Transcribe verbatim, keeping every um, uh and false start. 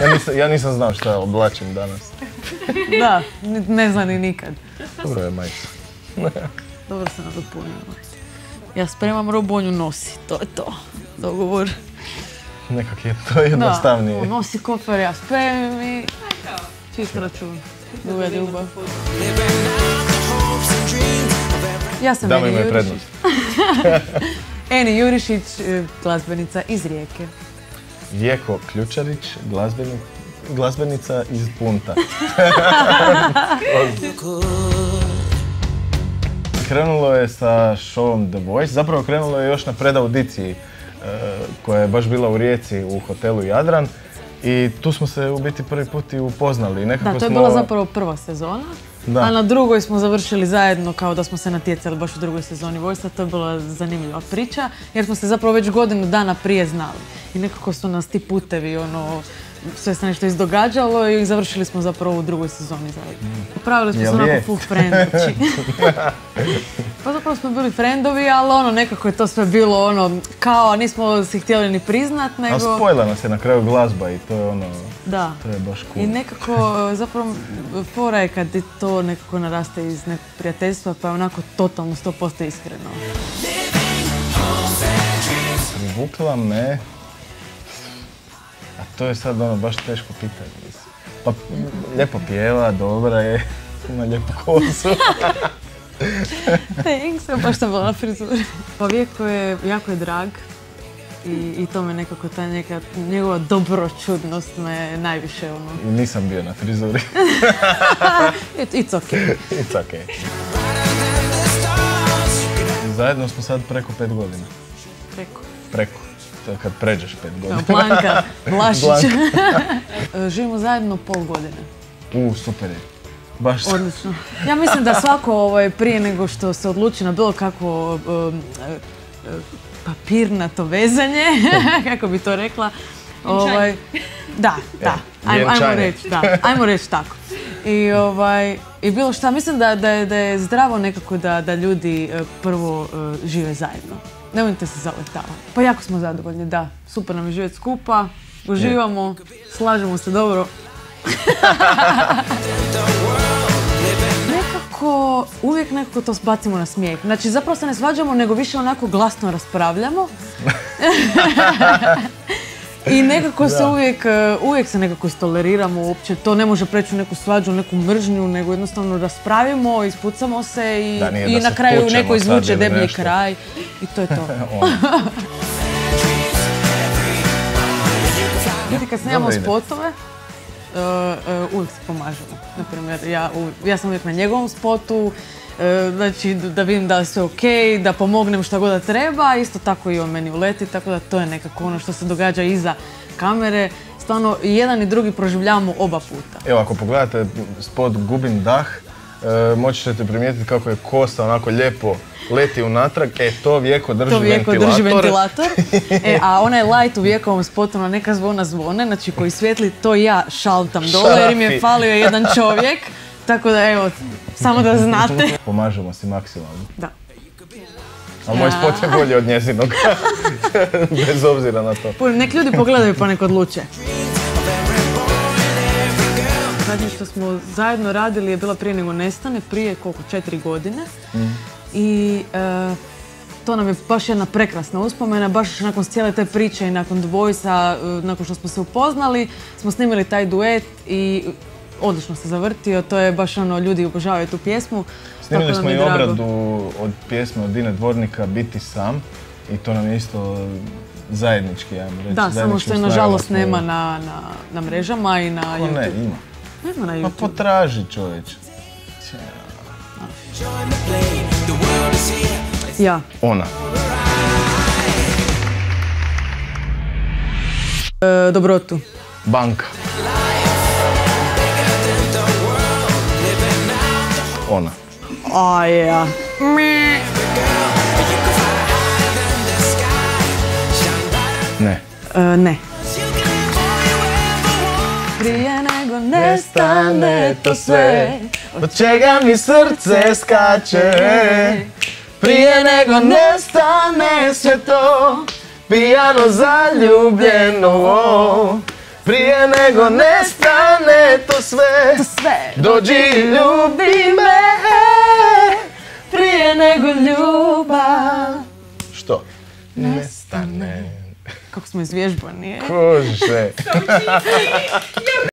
Ja nisam, ja nisam znao šta oblačim danas. Da, ne zna ni nikad. Dobro je, majica. Dobro se nadopunila. Ja spremam robu, on ju nosi, to je to. Dogovor. Nekak je to jednostavnije. Da, on nosi kofer, ja spremim i čist račun. Duga ljubav. Ja sam Damo Eni imaju Jurišić. prednost. Eni Jurišić, glazbenica iz Rijeke. Vjeko Ključarić, glazbenik, glazbenica iz Punta. Krenulo je sa showom The Voice, zapravo krenulo je još na predaudiciji koja je baš bila u Rijeci u hotelu Jadran i tu smo se u biti prvi put i upoznali. Da, to je bila zapravo prva sezona, a na drugoj smo završili zajedno kao da smo se natjecali baš u drugoj sezoni Voice-a. To je bila zanimljiva priča jer smo se zapravo već godinu dana prije znali i nekako su nas ti putevi, ono, sve se nešto izdogađalo i završili smo zapravo u drugoj sezoni zajedno. Pravili smo se onako full friendovi. Pa zapravo smo bili friendovi, ali ono, nekako je to sve bilo ono, kao, nismo si htjeli ni priznat, nego... Ali spojila nas je na kraju glazba i to je ono, da. To je baš cool. I nekako, zapravo, fora je kad to nekako naraste iz nekog prijateljstva, pa je onako totalno sto posto iskreno. Privukla me... A to je sad ono baš teško pitanje. Pa lijepo pjeva, dobra je, ima lijepu kosu. Thanks, baš sam bila na frizuri. Pa Vjeko je, jako je drag i, i to me nekako, ta neka, njegova dobročudnost me najviše ono... I nisam bio na frizuri. It, it's okay. It's okay. Zajedno smo sad preko pet godina. Preko? Preko. To je kad pređeš pet godina. Blanka, Vlašić. Živimo zajedno pol godine. U, super je. Baš. Odlično. Ja mislim da svako ovaj, prije nego što se odluči na bilo kakvo um, papirnato vezanje, kako bi to rekla. Ovaj, da, da. Ajmo, ajmo reći, da. Ajmo reći tako. I, ovaj, i bilo šta, mislim da, da, je, da je zdravo nekako da, da ljudi prvo uh, žive zajedno. Nemojte se zaletavati. Pa jako smo zadovoljni, da. Super nam je živjeti skupa, uživamo, slažemo se dobro. Nekako, uvijek nekako to bacimo na smijeh. Znači, zapravo se ne svađamo, nego više onako glasno raspravljamo. I nekako se uvijek, uvijek se nekako istoleriramo uopće. To ne može preći u neku svađu, u neku mržnju, nego jednostavno raspravimo, ispucamo se i, da, i na kraju neko izvuče deblji kraj. I to je to. Vidite, kad snimamo spotove, uh, uh, uvijek se pomažemo. Naprimjer, ja, ja sam uvijek na njegovom spotu, uh, znači da vidim da je sve okej, da pomognem šta god da treba, isto tako i on meni uleti, tako da to je nekako ono što se događa iza kamere. Stvarno, i jedan i drugi proživljavamo oba puta. Evo, ako pogledate spot Gubim dah, uh, moći ćete primijetiti kako je kosa onako lijepo leti unatrag, e to Vjeko drži ventilator. To Vjeko drži ventilator. E, a onaj light u Vjekovom spotu na neka zvona zvone, znači koji svijetli, to ja šaltam dole jer mi je falio jedan čovjek. Tako da evo, samo da znate. Pomažemo si maksimalno. Da. A moj spot je bolji od njezinog. Bez obzira na to. Nek ljudi pogledaju pa nek odluče. Zadnje što smo zajedno radili je bila Prije nego nestane, prije koliko, četiri godine. Mm. I e, to nam je baš jedna prekrasna uspomena, baš nakon cijele te priče i nakon The Voice-a, nakon što smo se upoznali, smo snimili taj duet i odlično se zavrtio, to je baš ono, ljudi obožavaju tu pjesmu. Snimili smo i obradu od pjesme od Dine Dvornika Biti sam i to nam je isto zajednički, ja reći. Da, samo što je nažalost nema na, na, na mrežama i na YouTube. Ko ne, ima. Nema na YouTube. Pa potraži, čovječ. Ja. Ona. E, dobrotu. Banka. Ona. A ja. Ne. E, ne. Prije nego nestane to sve, od čega mi srce skače. Prije nego nestane sve to, pijano zaljubljeno. Prije nego nestane to sve, To sve. dođi i ljubi me. Prije nego ljubav Što? Nestane. Kako smo izvježbani, je? Kože.